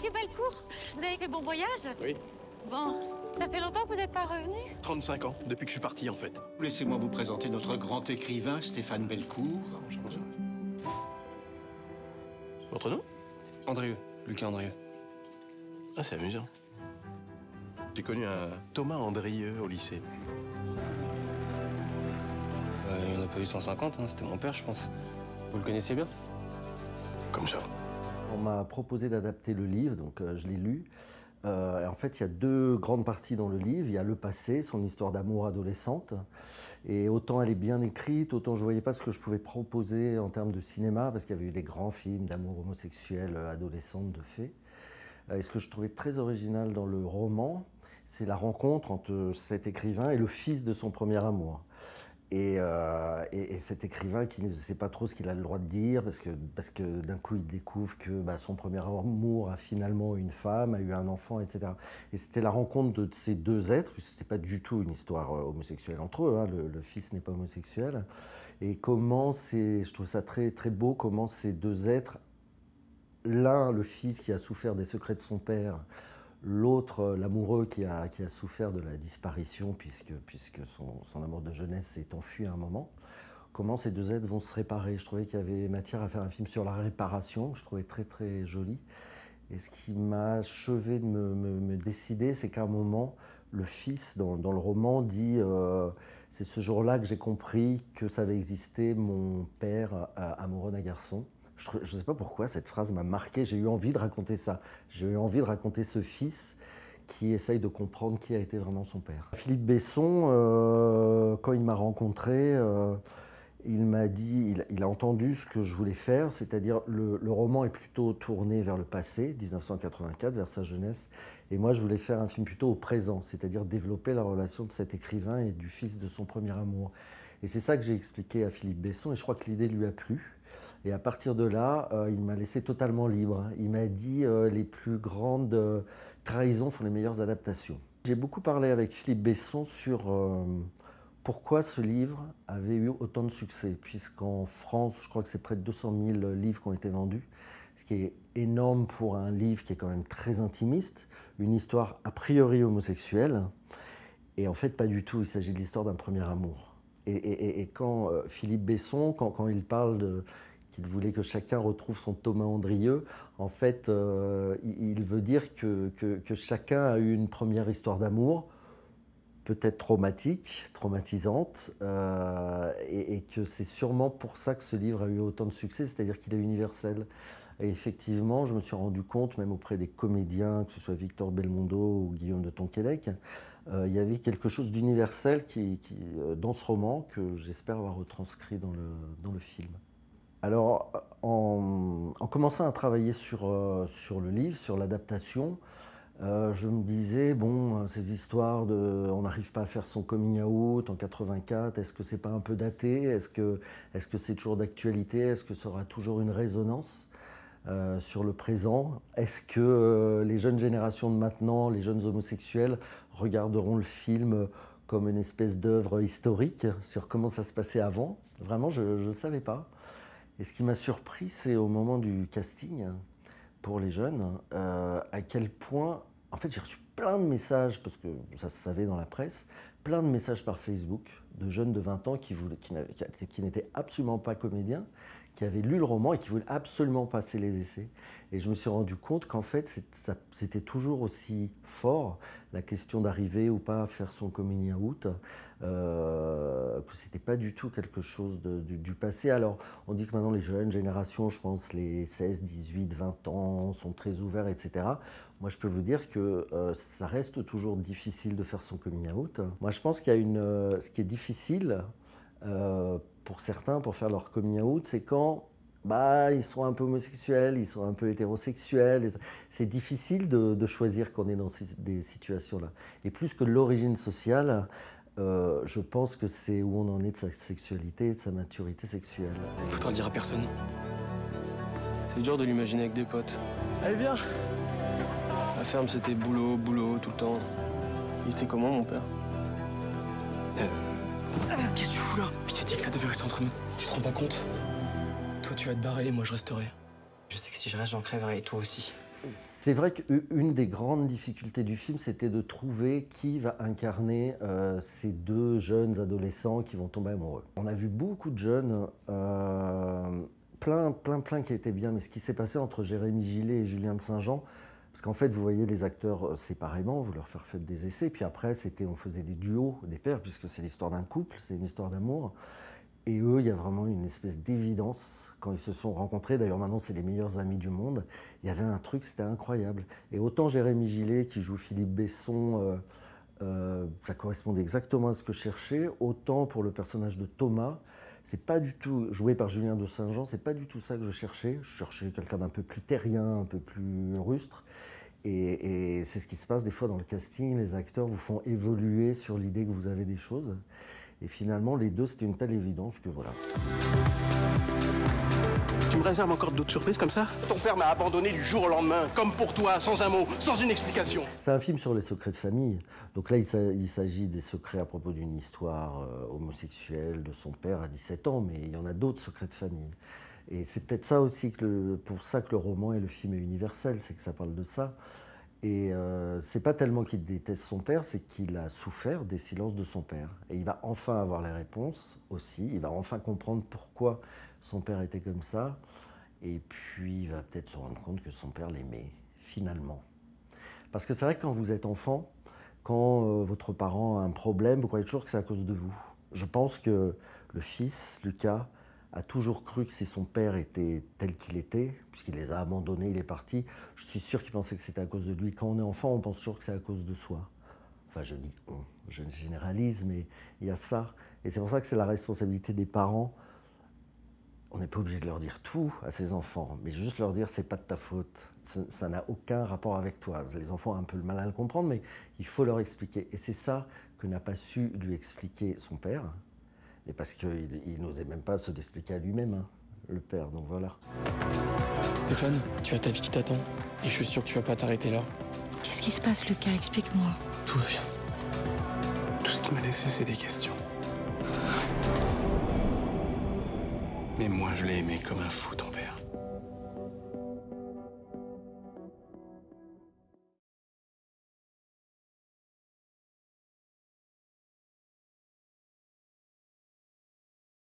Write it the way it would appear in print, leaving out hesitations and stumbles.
monsieur Bellecour. Vous avez fait bon voyage? Oui. Bon, ça fait longtemps que vous n'êtes pas revenu? 35 ans, depuis que je suis parti, en fait. Laissez-moi vous présenter notre grand écrivain, Stéphane Bellecour. Bonjour. Votre nom? Andrieux, Lucas Andrieux. Ah, c'est amusant. J'ai connu un Thomas Andrieux au lycée. Il n'y en a pas eu 150, hein, c'était mon père, je pense. Vous le connaissiez bien? Comme ça. On m'a proposé d'adapter le livre, donc je l'ai lu. En fait, il y a deux grandes parties dans le livre. Il y a le passé, son histoire d'amour adolescente. Et autant elle est bien écrite, autant je ne voyais pas ce que je pouvais proposer en termes de cinéma, parce qu'il y avait eu des grands films d'amour homosexuel adolescente de fait. Et ce que je trouvais très original dans le roman, c'est la rencontre entre cet écrivain et le fils de son premier amour. Et cet écrivain qui ne sait pas trop ce qu'il a le droit de dire, parce que d'un coup il découvre que son premier amour a finalement une femme, a eu un enfant, etc. Et c'était la rencontre de ces deux êtres, puisque c'est pas du tout une histoire homosexuelle entre eux, hein, le fils n'est pas homosexuel. Et comment je trouve ça très, très beau, comment ces deux êtres, l'un, le fils qui a souffert des secrets de son père, l'autre, l'amoureux qui a souffert de la disparition puisque son amour de jeunesse s'est enfui à un moment, comment ces deux êtres vont se réparer. Je trouvais qu'il y avait matière à faire un film sur la réparation, je trouvais très très joli. Et ce qui m'a achevé de me décider, c'est qu'à un moment, le fils, dans le roman, dit c'est ce jour-là que j'ai compris que ça avait existé, mon père amoureux d'un garçon. Je ne sais pas pourquoi cette phrase m'a marqué, j'ai eu envie de raconter ça. J'ai eu envie de raconter ce fils qui essaye de comprendre qui a été vraiment son père. Philippe Besson, quand il m'a rencontré, il m'a dit, il a entendu ce que je voulais faire, c'est-à-dire le roman est plutôt tourné vers le passé, 1984, vers sa jeunesse, et moi je voulais faire un film plutôt au présent, c'est-à-dire développer la relation de cet écrivain et du fils de son premier amour. Et c'est ça que j'ai expliqué à Philippe Besson, et je crois que l'idée lui a plu. Et à partir de là, il m'a laissé totalement libre. Il m'a dit les plus grandes trahisons font les meilleures adaptations. J'ai beaucoup parlé avec Philippe Besson sur pourquoi ce livre avait eu autant de succès, puisqu'en France, je crois que c'est près de 200 000 livres qui ont été vendus, ce qui est énorme pour un livre qui est quand même très intimiste, une histoire a priori homosexuelle, et en fait pas du tout, il s'agit de l'histoire d'un premier amour. Et quand Philippe Besson, quand il parle qu'il voulait que chacun retrouve son Thomas Andrieux, en fait, il veut dire que chacun a eu une première histoire d'amour, peut-être traumatisante, et que c'est sûrement pour ça que ce livre a eu autant de succès, c'est-à-dire qu'il est universel. Et effectivement, je me suis rendu compte, même auprès des comédiens, que ce soit Victor Belmondo ou Guillaume de Tonquédec, il y avait quelque chose d'universel dans ce roman que j'espère avoir retranscrit dans le film. Alors, en commençant à travailler sur le livre, sur l'adaptation, je me disais, bon, ces histoires on n'arrive pas à faire son coming out en 84, est-ce que c'est pas un peu daté? Est-ce que c'est toujours d'actualité? Est-ce que ça aura toujours une résonance sur le présent? Est-ce que les jeunes générations de maintenant, les jeunes homosexuels, regarderont le film comme une espèce d'œuvre historique sur comment ça se passait avant? Vraiment, je ne savais pas. Et ce qui m'a surpris, c'est au moment du casting pour les jeunes, à quel point, en fait, j'ai reçu plein de messages, parce que ça se savait dans la presse, plein de messages par Facebook de jeunes de 20 ans qui n'étaient absolument pas comédiens, qui avaient lu le roman et qui voulaient absolument passer les essais. Et je me suis rendu compte qu'en fait, c'était toujours aussi fort, la question d'arriver ou pas à faire son coming out, que c'était pas du tout quelque chose du passé. Alors, on dit que maintenant les jeunes générations, je pense les 16, 18, 20 ans, sont très ouverts, etc. Moi, je peux vous dire que ça reste toujours difficile de faire son coming out. Moi, je pense qu'il y a ce qui est difficile pour certains, pour faire leur coming out, c'est quand ils sont un peu homosexuels, ils sont un peu hétérosexuels. C'est difficile de choisir quand on est dans des situations-là. Et plus que l'origine sociale, je pense que c'est où on en est de sa sexualité et de sa maturité sexuelle. Il faudra le dire à personne. C'est dur de l'imaginer avec des potes. Allez, viens! La ferme, c'était boulot, boulot, tout le temps. Il était comment, mon père? Qu'est-ce que tu fous là? Je t'ai dit que ça devait rester entre nous. Tu te rends pas compte? Toi, tu vas te barrer et moi, je resterai. Je sais que si je reste, j'en crèverai, et toi aussi. C'est vrai qu'une des grandes difficultés du film, c'était de trouver qui va incarner ces deux jeunes adolescents qui vont tomber amoureux. On a vu beaucoup de jeunes, plein qui étaient bien, mais ce qui s'est passé entre Jérémy Gillet et Julien de Saint-Jean, parce qu'en fait, vous voyez les acteurs séparément, vous leur faire des essais, puis après, on faisait des duos, des pairs, puisque c'est l'histoire d'un couple, c'est une histoire d'amour. Et eux, il y a vraiment une espèce d'évidence quand ils se sont rencontrés. D'ailleurs, maintenant, c'est les meilleurs amis du monde. Il y avait un truc, c'était incroyable. Et autant Jérémy Gillet, qui joue Philippe Besson, ça correspondait exactement à ce que je cherchais, autant pour le personnage de Thomas, c'est pas du tout, joué par Julien de Saint-Jean, c'est pas du tout ça que je cherchais. Je cherchais quelqu'un d'un peu plus terrien, un peu plus rustre. Et c'est ce qui se passe des fois dans le casting. Les acteurs vous font évoluer sur l'idée que vous avez des choses. Et finalement, les deux, c'était une telle évidence que voilà. Tu me réserves encore d'autres surprises comme ça? Ton père m'a abandonné du jour au lendemain, comme pour toi, sans un mot, sans une explication. C'est un film sur les secrets de famille. Donc là, il s'agit des secrets à propos d'une histoire homosexuelle de son père à 17 ans, mais il y en a d'autres secrets de famille. Et c'est peut-être ça aussi, pour ça que le roman et le film est universel, c'est que ça parle de ça. Et c'est pas tellement qu'il déteste son père, c'est qu'il a souffert des silences de son père. Et il va enfin avoir les réponses aussi, il va enfin comprendre pourquoi son père était comme ça. Et puis il va peut-être se rendre compte que son père l'aimait, finalement. Parce que c'est vrai que quand vous êtes enfant, quand votre parent a un problème, vous croyez toujours que c'est à cause de vous. Je pense que le fils, Lucas, a toujours cru que si son père était tel qu'il était, puisqu'il les a abandonnés, il est parti, je suis sûr qu'il pensait que c'était à cause de lui. Quand on est enfant, on pense toujours que c'est à cause de soi. Enfin, je dis on, je généralise, mais il y a ça. Et c'est pour ça que c'est la responsabilité des parents. On n'est pas obligé de leur dire tout à ses enfants, mais juste leur dire c'est pas de ta faute, ça n'a aucun rapport avec toi. Les enfants ont un peu le mal à le comprendre, mais il faut leur expliquer. Et c'est ça que n'a pas su lui expliquer son père. Et parce qu'il n'osait même pas se l'expliquer à lui-même, hein, le père, donc voilà. Stéphane, tu as ta vie qui t'attend. Et je suis sûr que tu vas pas t'arrêter là. Qu'est-ce qui se passe, Lucas? Explique-moi. Tout va bien. Tout ce qui m'a laissé, c'est des questions. Mais moi, je l'ai aimé comme un fou, ton père.